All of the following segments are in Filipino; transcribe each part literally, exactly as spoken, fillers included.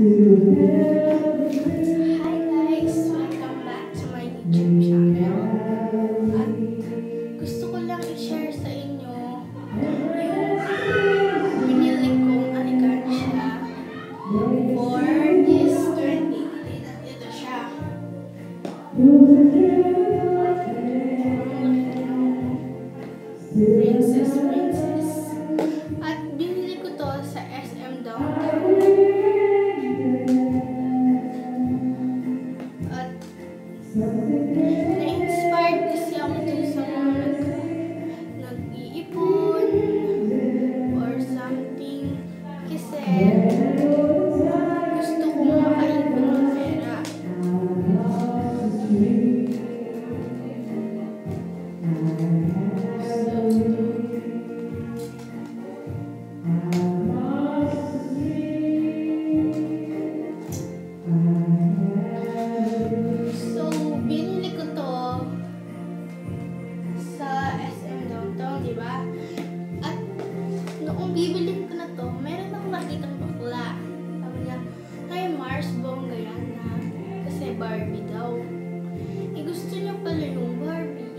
Hi guys! Welcome back to my YouTube channel. At gusto ko lang i-share sa inyo yung pinili kong alikansya for this twenty eighteen. At ito siya. Princess Princess. At binili ko to sa S M Downtown. At na-inspired kasi ako dun sa mga nag-iipon or something. Kasi gusto ko makaipon ng pera. So, binili ko to sa S M Downtown, di ba? At noong bibili ko na to, meron akong nakitang bakla. Sabi niya, "Hi Mars, bongga yan na." Kasi Barbie daw. Eh, gusto niya pala yung Barbie.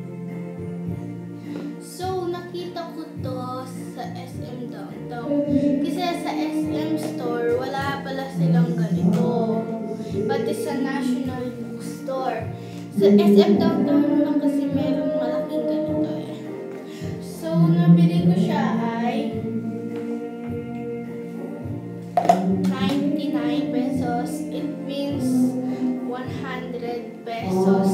So, nakita ko to sa S M Downtown. Kasi sa S M Store, wala pala silang ganito. Pati sa National Bookstore. Sa S M Downtown lang kasi merong malaking ganito eh. So, nabili ko siya ay ninety-nine pesos. It means one hundred pesos.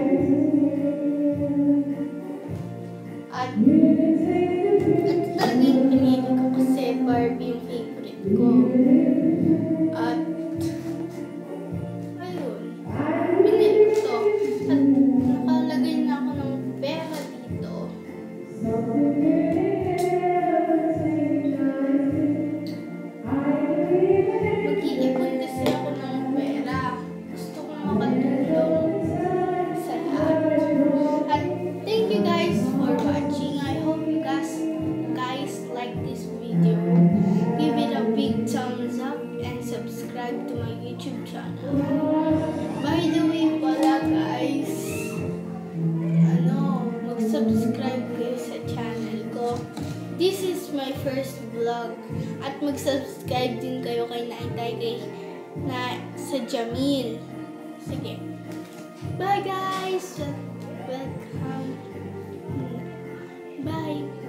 At at talaga yung pinili ko kasi Barbie yung favorite ko. At ayun, pinili ko to. At nakalagay na ako ng pera dito. Mag-iipon kasi ako ng pera. Gusto kong makatulong sa lahat. At thank you guys for watching. I hope you guys guys like this video. Give it a big thumbs up and subscribe to my YouTube channel. By the way pala guys, ano, mag-subscribe kayo sa channel ko. This is my first vlog. At mag-subscribe din kayo kay Naitay kay na sa Jamil. Sige. Bye guys! Welcome. Bye!